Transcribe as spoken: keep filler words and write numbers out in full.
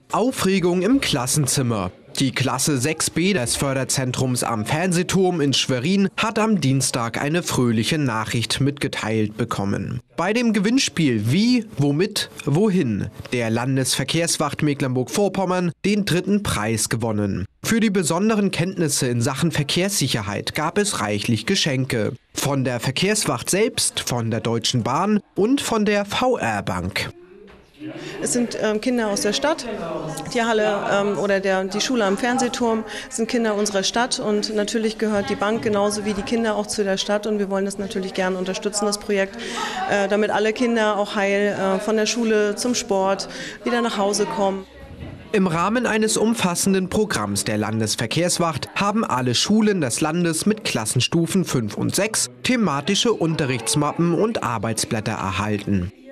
Aufregung im Klassenzimmer. Die Klasse sechs b des Förderzentrums am Fernsehturm in Schwerin hat am Dienstag eine fröhliche Nachricht mitgeteilt bekommen. Bei dem Gewinnspiel Wie, Womit, Wohin der Landesverkehrswacht Mecklenburg-Vorpommern den dritten Preis gewonnen. Für die besonderen Kenntnisse in Sachen Verkehrssicherheit gab es reichlich Geschenke. Von der Verkehrswacht selbst, von der Deutschen Bahn und von der V R-Bank. Es sind ähm, Kinder aus der Stadt. Die Halle ähm, oder der, die Schule am Fernsehturm sind Kinder unserer Stadt und natürlich gehört die Bank genauso wie die Kinder auch zu der Stadt und wir wollen das natürlich gerne unterstützen, das Projekt, äh, damit alle Kinder auch heil äh, von der Schule zum Sport wieder nach Hause kommen. Im Rahmen eines umfassenden Programms der Landesverkehrswacht haben alle Schulen des Landes mit Klassenstufen fünf und sechs thematische Unterrichtsmappen und Arbeitsblätter erhalten.